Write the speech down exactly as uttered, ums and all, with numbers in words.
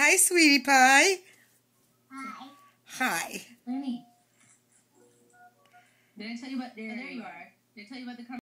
Hi, sweetie pie. Hi. Hi. Lenny. Did I tell you about? There, oh, there you are. Did I tell you about the?